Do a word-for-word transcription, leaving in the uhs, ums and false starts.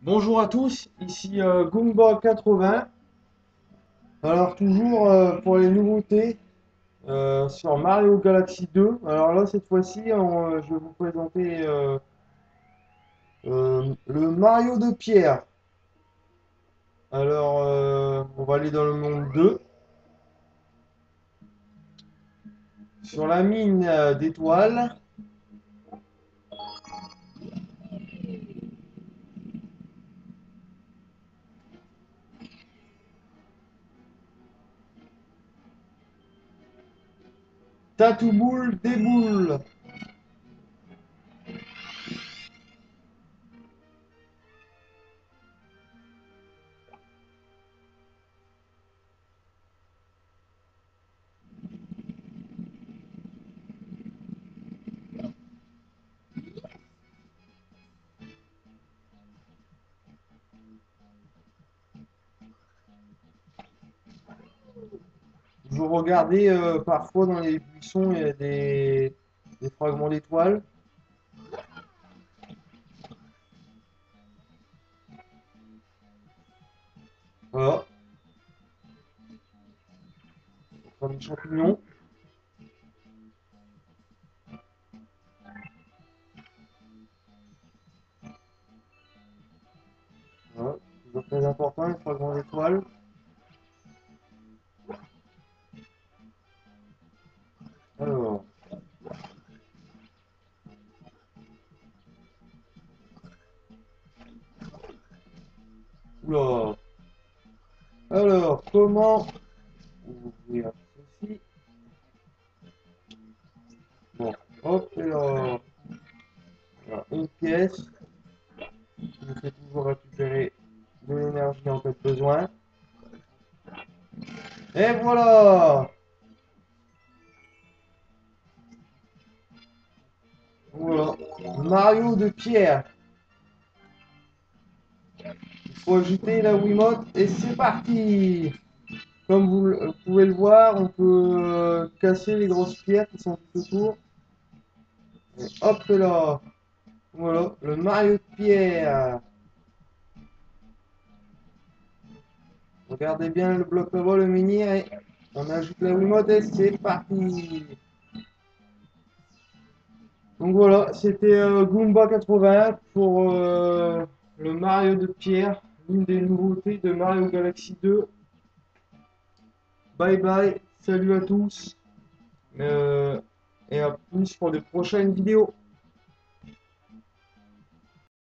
Bonjour à tous, ici euh, Goomba quatre-vingts. Alors toujours euh, pour les nouveautés euh, sur Mario Galaxy deux. Alors là cette fois-ci on, euh, je vais vous présenter euh, euh, le Mario de pierre. Alors euh, on va aller dans le monde deux. Sur la mine euh, d'étoiles. Tatou boule des boules. Vous regardez euh, parfois dans les buissons il y a des, des fragments d'étoiles. Voilà, comme des champignons. Voilà, toujours très important, les fragments d'étoiles. Alors, oula. Alors, comment ouvrir ceci? Bon, hop, et là, voilà, une pièce. Je fais toujours récupérer de l'énergie en cas de besoin. Et voilà! Voilà, Mario de pierre. Il faut ajouter la Wiimote et c'est parti! Comme vous le- pouvez le voir, on peut euh, casser les grosses pierres qui sont tout autour. Et hop là! Voilà, le Mario de pierre. Regardez bien le bloc level, le mini, et on ajoute la Wiimote et c'est parti. Donc voilà, c'était euh, Goomba quatre-vingts pour euh, le Mario de pierre, l'une des nouveautés de Mario Galaxy deux. Bye bye, salut à tous, euh, et à plus pour de prochaines vidéos.